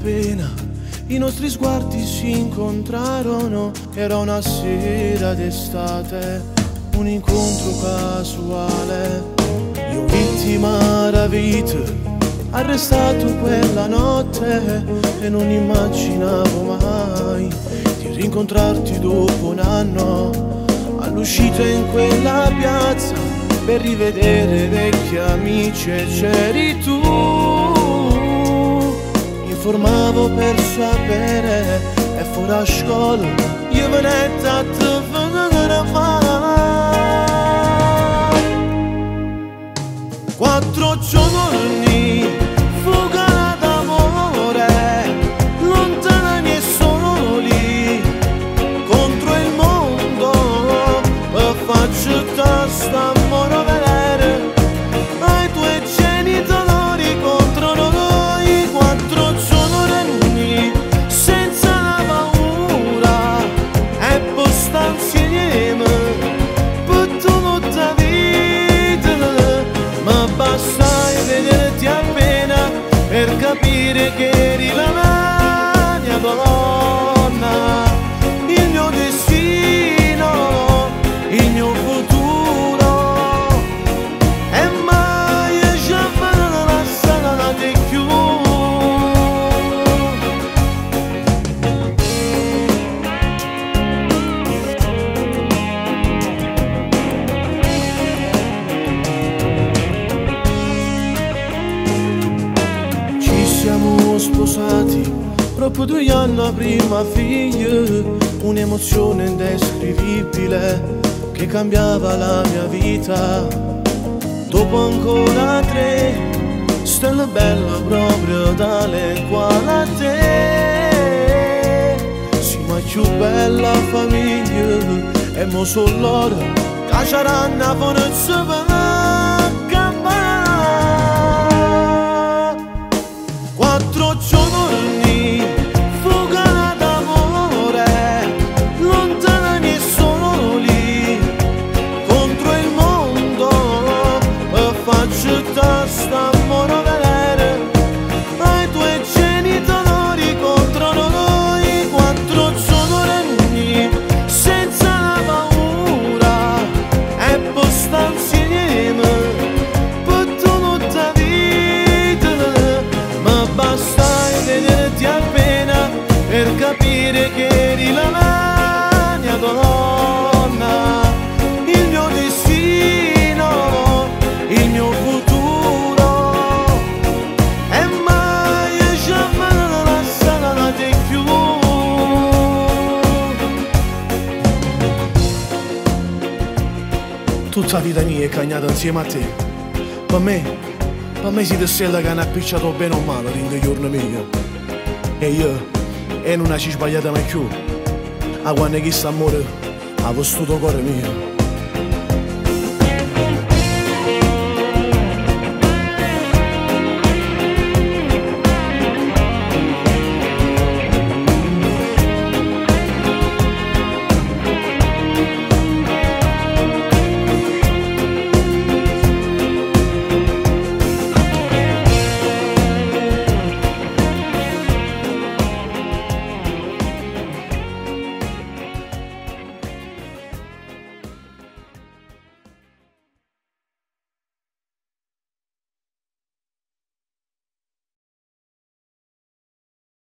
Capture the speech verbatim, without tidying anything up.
appena i nostri sguardi si incontrarono. Era una sera d'estate, un incontro casuale. Io vittima da vita, arrestato quella notte, e non immaginavo mai di rincontrarti dopo un anno all'uscita in quella piazza per rivedere vecchi amici, e c'eri tu. Informavo per sapere, e fuori a scuola io venette a te fotografare. Quattro giorni, fuga d'amore, lontani e soli, contro il mondo, e faccio testa amore vedere ai tuoi genitori contro noi. Quattro giorni, senza la paura, e posta insieme per tutta vita. Ma basta vederti appena per capire che eri la mia donna, il mio destino, il mio futuro, e mai jamais lasciare più. Siamo sposati proprio due anni prima, figlio, un'emozione indescrivibile che cambiava la mia vita. Dopo ancora tre stelle belle proprio tale quale a te. Sì, ma più bella famiglia, e mo sono loro che c'erano a forza per quattro giorni, fuga d'amore, lontani e soli, contro il mondo, e faccio testa amore vedere ai tuoi genitori contro noi. Quattro giorni, senza la paura, e posta insieme per tutta vita. Ma basta vederti appena per capire che eri la mia donna, il mio destino, il mio futuro, e mai jamais lasciare più. Tutta la vita mia è cagnata insieme a te. Per me, per me siete stella che hanno appicciato bene o male in giorni miei. E io, e non ci sbagliate mai più. A quando questo amore ha vissuto cuore mio.